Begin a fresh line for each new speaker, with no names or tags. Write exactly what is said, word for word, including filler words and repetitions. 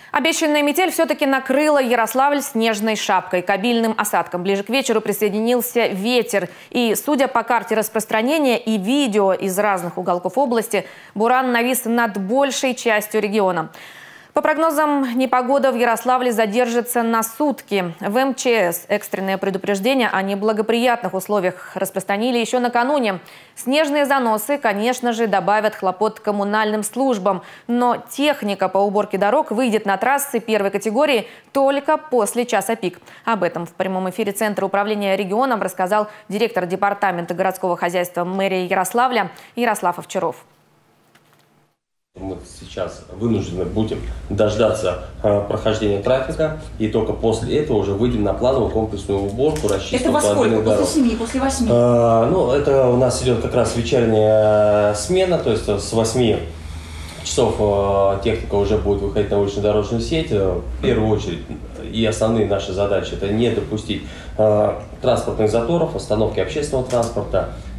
Обещанная метель все-таки накрыла Ярославль снежной шапкой. К обильным осадкам ближе к вечеру присоединился ветер. И, судя по карте распространения и видео из разных уголков области, буран навис над большей частью региона. По прогнозам, непогода в Ярославле задержится на сутки. В эм че эс экстренное предупреждение о неблагоприятных условиях распространили еще накануне. Снежные заносы, конечно же, добавят хлопот коммунальным службам. Но техника по уборке дорог выйдет на трассы первой категории только после часа пик. Об этом в прямом эфире Центра управления регионом рассказал директор департамента городского хозяйства мэрии Ярославля Ярослав Овчаров.
Мы сейчас вынуждены будем дождаться э, прохождения трафика, и только после этого уже выйдем на плановую комплексную уборку, расчистку.
Это во сколько? После семи, после восьми?
Э, ну, это у нас идет как раз вечерняя смена, то есть с восьми часов э, техника уже будет выходить на улично-дорожную сеть. В первую очередь и основные наши задачи – это не допустить э, транспортных заторов, остановки общественного транспорта.